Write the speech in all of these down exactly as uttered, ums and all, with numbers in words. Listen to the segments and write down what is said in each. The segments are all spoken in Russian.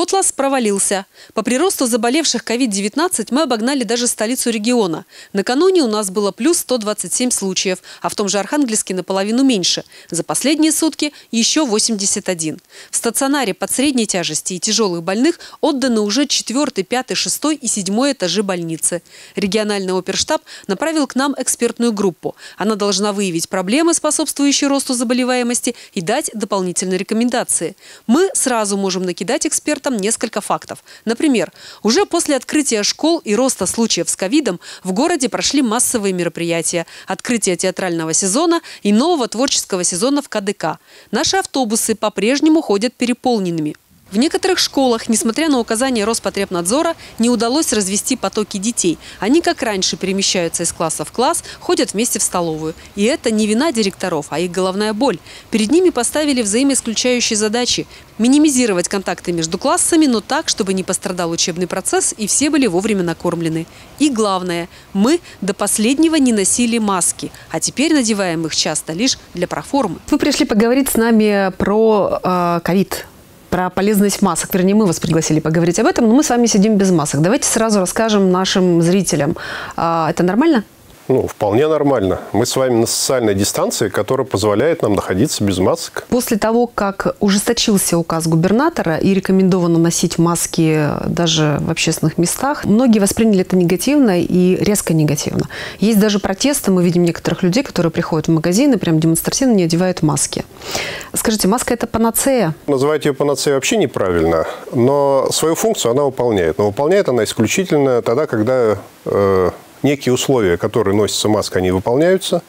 Котлас провалился. По приросту заболевших ковид девятнадцать мы обогнали даже столицу региона. Накануне у нас было плюс сто двадцать семь случаев, а в том же Архангельске наполовину меньше. За последние сутки еще восемьдесят один. В стационаре под средней тяжести и тяжелых больных отданы уже четвертый, пятый, шестой и седьмой этажи больницы. Региональный оперштаб направил к нам экспертную группу. Она должна выявить проблемы, способствующие росту заболеваемости, и дать дополнительные рекомендации. Мы сразу можем накидать экспертам несколько фактов. Например, уже после открытия школ и роста случаев с ковидом в городе прошли массовые мероприятия, открытие театрального сезона и нового творческого сезона в ка дэ ка. Наши автобусы по-прежнему ходят переполненными. В некоторых школах, несмотря на указания Роспотребнадзора, не удалось развести потоки детей. Они, как раньше, перемещаются из класса в класс, ходят вместе в столовую. И это не вина директоров, а их головная боль. Перед ними поставили взаимоисключающие задачи – минимизировать контакты между классами, но так, чтобы не пострадал учебный процесс и все были вовремя накормлены. И главное – мы до последнего не носили маски, а теперь надеваем их часто лишь для проформы. Вы пришли поговорить с нами про ковид. Э, Про полезность масок. Вернее, мы вас пригласили поговорить об этом, но мы с вами сидим без масок. Давайте сразу расскажем нашим зрителям. А, это нормально? Ну, вполне нормально. Мы с вами на социальной дистанции, которая позволяет нам находиться без масок. После того, как ужесточился указ губернатора и рекомендовано носить маски даже в общественных местах, многие восприняли это негативно и резко негативно. Есть даже протесты. Мы видим некоторых людей, которые приходят в магазины, прям демонстративно не одевают маски. Скажите, маска – это панацея? Называть ее панацеей вообще неправильно, но свою функцию она выполняет. Но выполняет она исключительно тогда, когда э, некие условия, которые носится маска, они выполняются.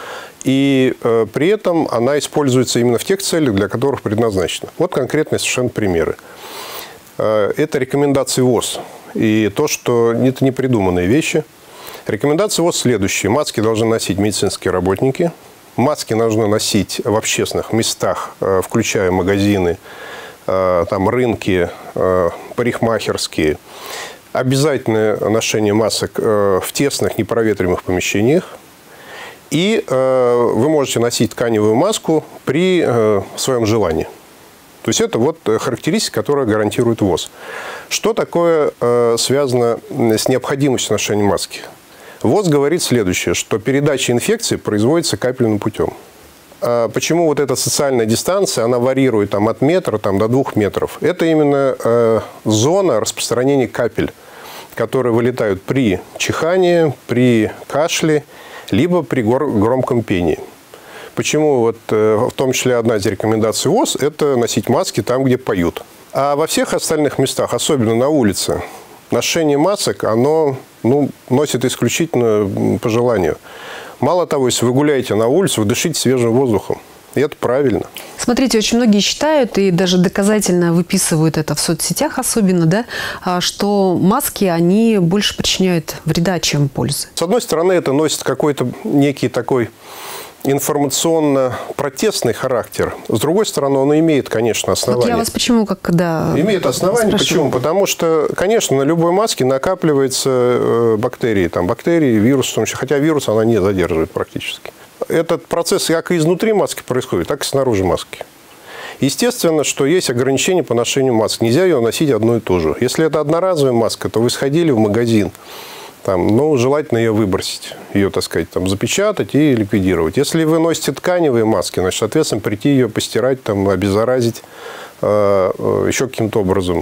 И э, при этом она используется именно в тех целях, для которых предназначена. Вот конкретные совершенно примеры. Э, это рекомендации ВОЗ. И то, что это не придуманные вещи. Рекомендации ВОЗ следующие. Маски должны носить медицинские работники. Маски нужно носить в общественных местах, включая магазины, там, рынки, парикмахерские. Обязательное ношение масок в тесных, непроветриваемых помещениях. И вы можете носить тканевую маску при своем желании. То есть это вот характеристика, которая гарантирует ВОЗ. Что такое связано с необходимостью ношения маски? ВОЗ говорит следующее, что передача инфекции производится капельным путем. А почему вот эта социальная дистанция, она варьирует там, от метра там, до двух метров? Это именно э, зона распространения капель, которые вылетают при чихании, при кашле, либо при громком пении. Почему вот, э, в том числе одна из рекомендаций ВОЗ – это носить маски там, где поют. А во всех остальных местах, особенно на улице, ношение масок, оно ну, носит исключительно по желанию. Мало того, если вы гуляете на улице, вы дышите свежим воздухом. И это правильно. Смотрите, очень многие считают и даже доказательно выписывают это в соцсетях особенно, да, что маски, они больше причиняют вреда, чем пользы. С одной стороны, это носит какой-то некий такой информационно-протестный характер. С другой стороны, он имеет, конечно, основания. Вот я вас почему, как когда Имеет основания. спрошу. Почему? Потому что, конечно, на любой маске накапливаются бактерии. Там бактерии, вирус, в том числе, хотя вирус она не задерживает практически. Этот процесс как и изнутри маски происходит, так и снаружи маски. Естественно, что есть ограничения по ношению маски. Нельзя ее носить одну и ту же. Если это одноразовая маска, то вы сходили в магазин. Там, ну, желательно ее выбросить, ее, так сказать, там, запечатать и ликвидировать. Если вы носите тканевые маски, значит, соответственно, прийти ее постирать, там, обеззаразить э, еще каким-то образом.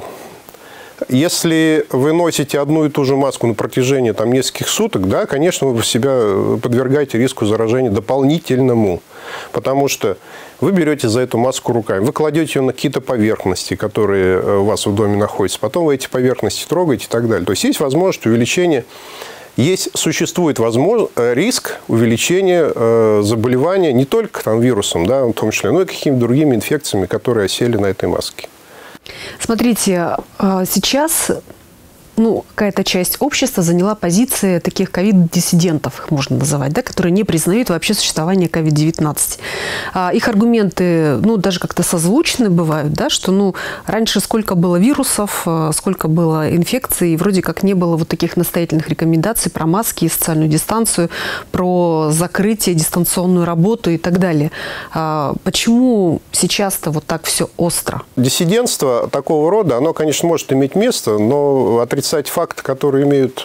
Если вы носите одну и ту же маску на протяжении там, нескольких суток, да, конечно, вы себя подвергаете риску заражения дополнительному. Потому что вы берете за эту маску руками, вы кладете ее на какие-то поверхности, которые у вас в доме находятся, потом вы эти поверхности трогаете и так далее. То есть есть возможность увеличения, есть, существует возможность, риск увеличения э, заболевания не только там, вирусом, да, в том числе, но и какими-то другими инфекциями, которые осели на этой маске. Смотрите, сейчас ну, какая-то часть общества заняла позиции таких ковид-диссидентов, их можно называть, да, которые не признают вообще существование ковид девятнадцать. А их аргументы, ну, даже как-то созвучны бывают, да, что, ну, раньше сколько было вирусов, сколько было инфекций, и вроде как не было вот таких настоятельных рекомендаций про маски и социальную дистанцию, про закрытие, дистанционную работу и так далее. А почему сейчас-то вот так все остро? Диссидентство такого рода, оно, конечно, может иметь место, но отрицательно факты, которые имеют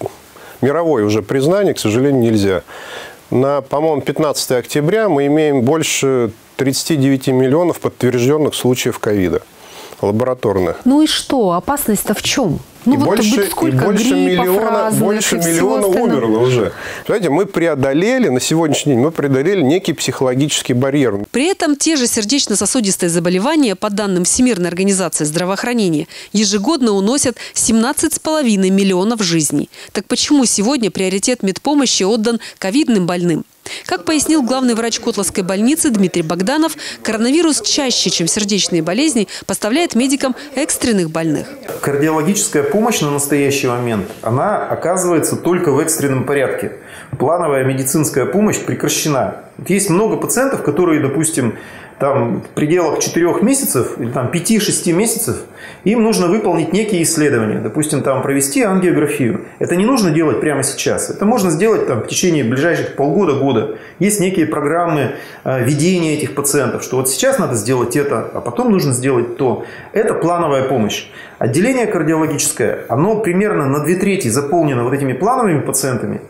мировое уже признание, к сожалению, нельзя. На, по-моему, пятнадцатое октября мы имеем больше тридцати девяти миллионов подтвержденных случаев ковида лабораторных. Ну и что? Опасность-то в чем? Ну, и, вот больше, и больше миллиона, больше миллиона умерло уже. Знаете, мы преодолели, на сегодняшний день мы преодолели некий психологический барьер. При этом те же сердечно-сосудистые заболевания, по данным Всемирной организации здравоохранения, ежегодно уносят семнадцать с половиной миллионов жизней. Так почему сегодня приоритет медпомощи отдан ковидным больным? Как пояснил главный врач Котловской больницы Дмитрий Богданов, коронавирус чаще, чем сердечные болезни, поставляет медикам экстренных больных. Кардиологическая помощь на настоящий момент, она оказывается только в экстренном порядке. Плановая медицинская помощь прекращена. Есть много пациентов, которые, допустим, там, в пределах четырёх месяцев или пяти-шести месяцев им нужно выполнить некие исследования. Допустим, там, провести ангиографию. Это не нужно делать прямо сейчас. Это можно сделать там, в течение ближайших полгода-года. Есть некие программы э, ведения этих пациентов, что вот сейчас надо сделать это, а потом нужно сделать то. Это плановая помощь. Отделение кардиологическое, оно примерно на две трети заполнено вот этими плановыми пациентами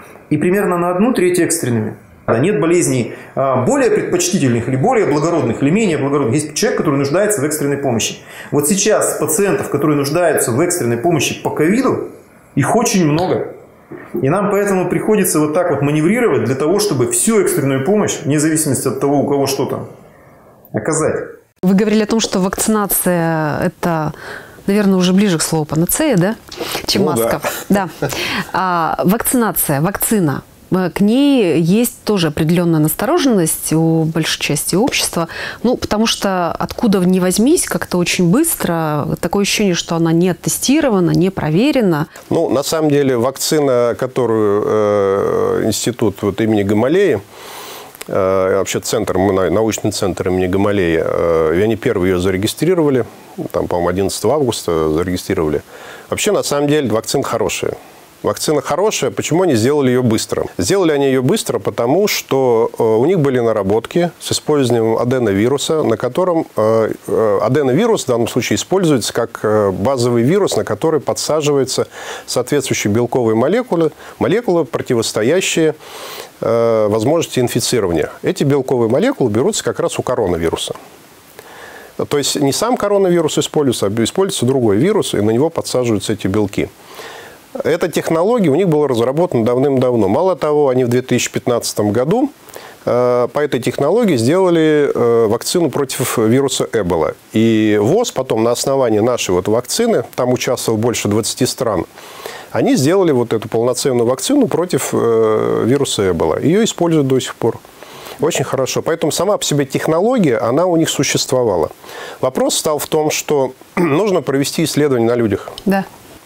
и примерно на одну треть экстренными. Нет болезней более предпочтительных или более благородных, или менее благородных. Есть человек, который нуждается в экстренной помощи. Вот сейчас пациентов, которые нуждаются в экстренной помощи по ковиду, их очень много. И нам поэтому приходится вот так вот маневрировать для того, чтобы всю экстренную помощь, вне зависимости от того, у кого что там, оказать. Вы говорили о том, что вакцинация – это, наверное, уже ближе к слову панацея, да, чем ну, маска. Да. Да. А, вакцинация, вакцина. К ней есть тоже определенная настороженность у большей части общества. Ну, потому что откуда ни возьмись, как-то очень быстро. Такое ощущение, что она не оттестирована, не проверена. Ну, на самом деле, вакцина, которую э, институт вот, имени Гамалеи, э, вообще центр, научный центр имени Гамалеи, э, они первые ее зарегистрировали. Там, по-моему, одиннадцатого августа зарегистрировали. Вообще, на самом деле, вакцина хорошая. Вакцина хорошая. Почему они сделали ее быстро? Сделали они ее быстро, потому что у них были наработки с использованием аденовируса, на котором аденовирус в данном случае используется как базовый вирус, на который подсаживаются соответствующие белковые молекулы, молекулы, противостоящие возможности инфицирования. Эти белковые молекулы берутся как раз у коронавируса. То есть не сам коронавирус используется, а используется другой вирус, и на него подсаживаются эти белки. Эта технология у них была разработана давным-давно. Мало того, они в две тысячи пятнадцатом году э, по этой технологии сделали э, вакцину против вируса Эбола. И ВОЗ потом на основании нашей вот вакцины, там участвовало больше двадцати стран, они сделали вот эту полноценную вакцину против э, вируса Эбола. Ее используют до сих пор. Очень хорошо. Поэтому сама по себе технология, она у них существовала. Вопрос стал в том, что нужно провести исследование на людях. Да.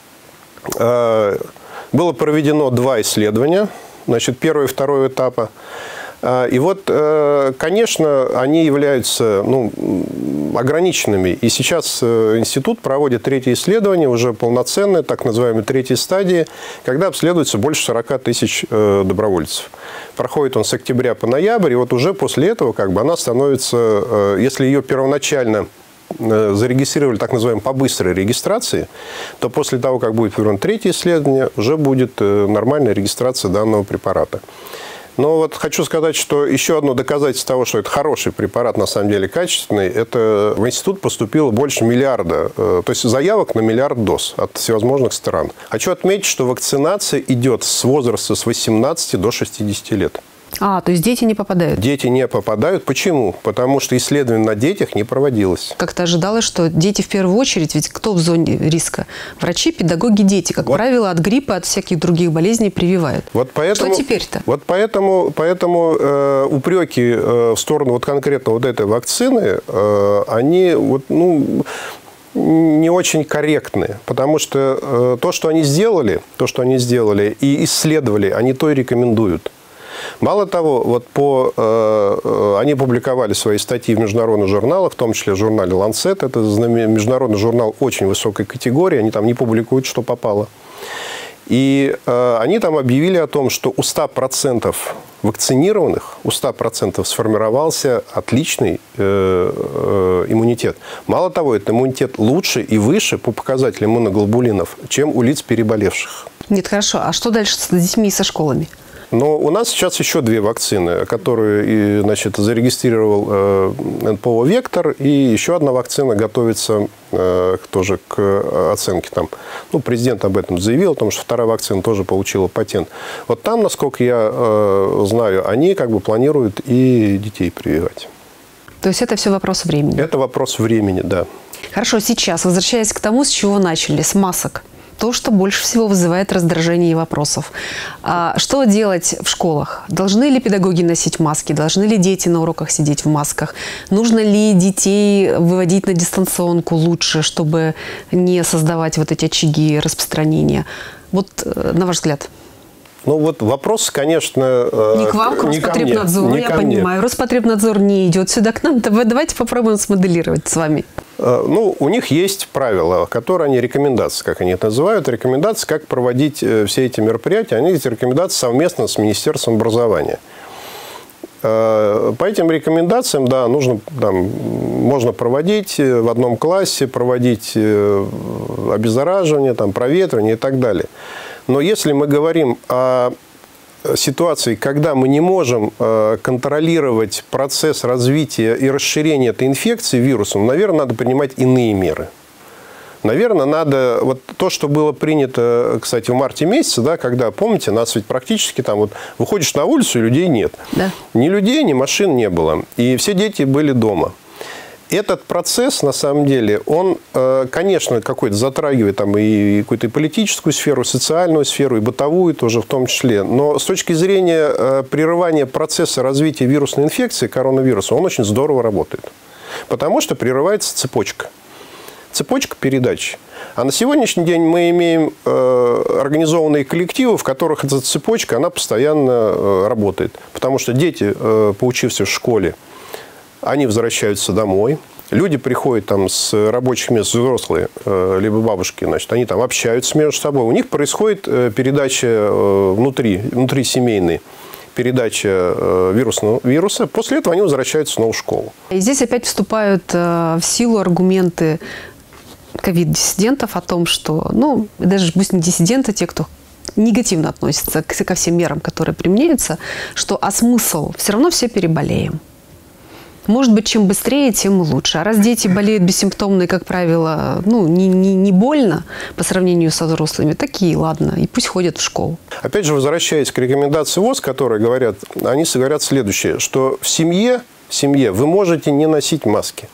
Было проведено два исследования, значит, первого и второго этапа. И вот, конечно, они являются ну, ограниченными. И сейчас институт проводит третье исследование, уже полноценное, так называемой третьей стадии, когда обследуется больше сорока тысяч добровольцев. Проходит он с октября по ноябрь, и вот уже после этого как бы она становится, если ее первоначально зарегистрировали так называемым по быстрой регистрации, то после того, как будет проведено третье исследование, уже будет нормальная регистрация данного препарата. Но вот хочу сказать, что еще одно доказательство того, что это хороший препарат, на самом деле качественный, это в институт поступило больше миллиарда, то есть заявок на миллиард доз от всевозможных стран. Хочу отметить, что вакцинация идет с возраста с восемнадцати до шестидесяти лет. А, то есть дети не попадают? Дети не попадают. Почему? Потому что исследование на детях не проводилось. Как-то ожидалось, что дети в первую очередь, ведь кто в зоне риска? Врачи, педагоги, дети. Как вот. правило, от гриппа, от всяких других болезней прививают. Вот поэтому, что теперь-то? Вот поэтому, поэтому э, упреки э, в сторону вот конкретно вот этой вакцины, э, они вот, ну... не очень корректны, потому что э, то, что они сделали, то, что они сделали и исследовали, они то и рекомендуют. Мало того, вот по, э, они публиковали свои статьи в международных журналах, в том числе в журнале Lancet. Это международный журнал очень высокой категории, они там не публикуют, что попало. И э, они там объявили о том, что у ста процентов вакцинированных, у ста процентов сформировался отличный э, э, иммунитет. Мало того, этот иммунитет лучше и выше по показателям иммуноглобулинов, чем у лиц переболевших. Нет, хорошо. А что дальше с детьми и со школами? Но у нас сейчас еще две вакцины, которые, значит, зарегистрировал э, эн пэ о «Вектор», и еще одна вакцина готовится э, тоже к оценке. Там. Ну, президент об этом заявил, потому что вторая вакцина тоже получила патент. Вот там, насколько я э, знаю, они как бы планируют и детей прививать. То есть это все вопрос времени? Это вопрос времени, да. Хорошо, сейчас, возвращаясь к тому, с чего начали, с масок. То, что больше всего вызывает раздражение и вопросов. А что делать в школах? Должны ли педагоги носить маски? Должны ли дети на уроках сидеть в масках? Нужно ли детей выводить на дистанционку лучше, чтобы не создавать вот эти очаги распространения? Вот на ваш взгляд. Ну вот вопрос, конечно, не к вам, к Роспотребнадзору, я понимаю. Роспотребнадзор не идет сюда к нам. Давайте попробуем смоделировать с вами. Ну, у них есть правила, которые они, рекомендации, как они это называют, рекомендации, как проводить все эти мероприятия. Они эти рекомендации совместно с Министерством образования. По этим рекомендациям, да, нужно, там, можно проводить в одном классе, проводить обеззараживание, там, проветривание и так далее. Но если мы говорим о ситуации, когда мы не можем э, контролировать процесс развития и расширения этой инфекции вирусом, наверное, надо принимать иные меры. Наверное, надо... Вот то, что было принято, кстати, в марте месяце, да, когда, помните, нас ведь практически там... Вот, выходишь на улицу, и людей нет. Да. Ни людей, ни машин не было. И все дети были дома. Этот процесс, на самом деле, он, конечно, какой-то затрагивает там и какую-то политическую сферу, социальную сферу, и бытовую тоже в том числе. Но с точки зрения прерывания процесса развития вирусной инфекции, коронавируса, он очень здорово работает. Потому что прерывается цепочка. Цепочка передач. А на сегодняшний день мы имеем э, организованные коллективы, в которых эта цепочка, она постоянно э, работает. Потому что дети, э, поучившись в школе, они возвращаются домой. Люди приходят там с рабочих мест, взрослые, либо бабушки, значит, они там общаются между собой. У них происходит передача внутри, внутрисемейной, передача вирусного вируса. После этого они возвращаются снова в школу. И здесь опять вступают в силу аргументы ковид-диссидентов о том, что, ну, даже пусть не диссиденты, те, кто негативно относятся ко всем мерам, которые применяются, что а смысл? Все равно все переболеем. Может быть, чем быстрее, тем лучше. А раз дети болеют бессимптомно и, как правило, ну, не, не, не больно по сравнению со взрослыми, такие, ладно, и пусть ходят в школу. Опять же, возвращаясь к рекомендации ВОЗ, которые говорят, они говорят следующее, что в семье, в семье вы можете не носить маски.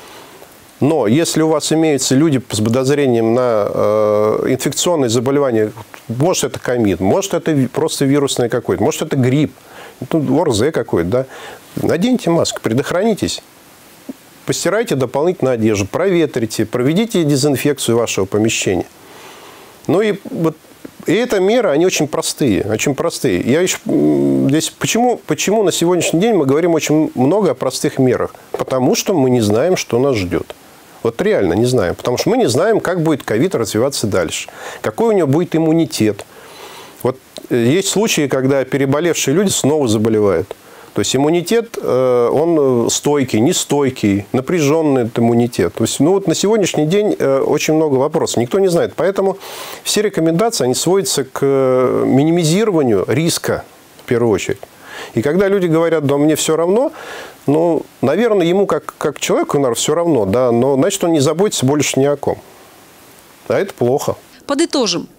Но если у вас имеются люди с подозрением на э, инфекционные заболевания, может, это ковид, может, это просто вирусное какое-то, может, это грипп, о эр зэ какой-то, да, наденьте маску, предохранитесь, постирайте дополнительную одежду, проветрите, проведите дезинфекцию вашего помещения. Ну и вот и эта мера, они очень простые, очень простые. Я еще здесь почему, почему на сегодняшний день мы говорим очень много о простых мерах? Потому что мы не знаем, что нас ждет. Вот реально не знаем. Потому что мы не знаем, как будет ковид развиваться дальше. Какой у него будет иммунитет. Вот есть случаи, когда переболевшие люди снова заболевают. То есть иммунитет, он стойкий, нестойкий, напряженный этот иммунитет. То есть, ну, вот на сегодняшний день очень много вопросов. Никто не знает. Поэтому все рекомендации, они сводятся к минимизированию риска, в первую очередь. И когда люди говорят, да мне все равно, ну, наверное, ему как, как человеку, наверное, все равно, да, но значит, он не заботится больше ни о ком. А это плохо. Подытожим.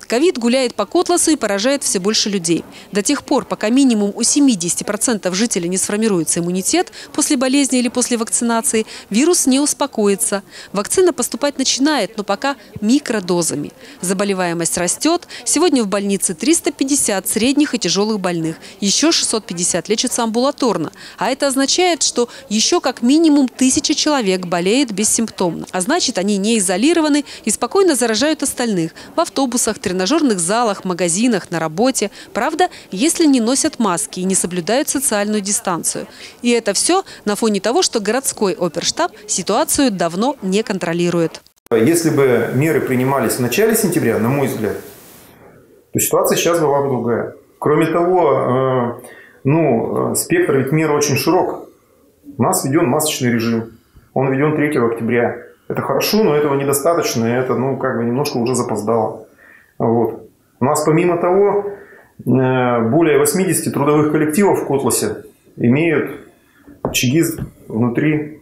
Ковид гуляет по Котласу и поражает все больше людей. До тех пор, пока минимум у семидесяти процентов жителей не сформируется иммунитет после болезни или после вакцинации, вирус не успокоится. Вакцина поступать начинает, но пока микродозами. Заболеваемость растет. Сегодня в больнице триста пятьдесят средних и тяжелых больных. Еще шестьсот пятьдесят лечатся амбулаторно. А это означает, что еще как минимум тысяча человек болеет бессимптомно. А значит, они не изолированы и спокойно заражают остальных в автобусах, тренажерных залах, магазинах, на работе. Правда, если не носят маски и не соблюдают социальную дистанцию. И это все на фоне того, что городской оперштаб ситуацию давно не контролирует. Если бы меры принимались в начале сентября, на мой взгляд, то ситуация сейчас была бы другая. Кроме того, ну, спектр ведь мер очень широк. У нас введен масочный режим. Он введен третьего октября. Это хорошо, но этого недостаточно. Это, ну, как бы немножко уже запоздало. Вот. У нас, помимо того, более восьмидесяти трудовых коллективов в Котласе имеют очаги внутри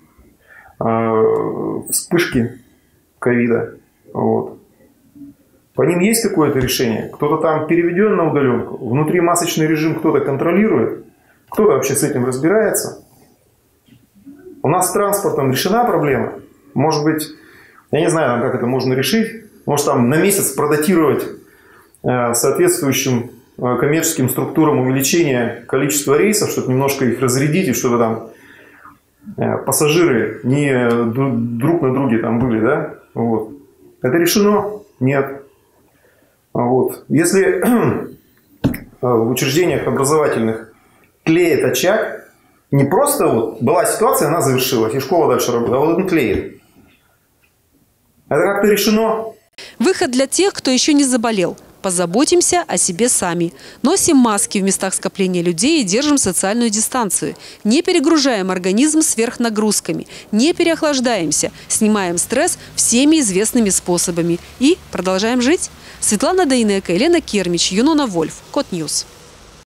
э, вспышки ковида. Вот. По ним есть какое-то решение? Кто-то там переведен на удаленку? Внутри масочный режим кто-то контролирует? Кто-то вообще с этим разбирается? У нас с транспортом решена проблема? Может быть, я не знаю, как это можно решить. Может, там на месяц продатировать э, соответствующим э, коммерческим структурам увеличение количества рейсов, чтобы немножко их разрядить, и чтобы там э, пассажиры не друг на друге там были, да? Вот. Это решено? Нет. Вот. Если в учреждениях образовательных тлеет очаг, не просто вот была ситуация, она завершилась, и школа дальше работает, а вот он тлеет. Это как-то решено? Выход для тех, кто еще не заболел. Позаботимся о себе сами. Носим маски в местах скопления людей и держим социальную дистанцию. Не перегружаем организм сверхнагрузками. Не переохлаждаемся. Снимаем стресс всеми известными способами. И продолжаем жить. Светлана Дейнека, Елена Кермич, Юнона Вольф. Кот Ньюс.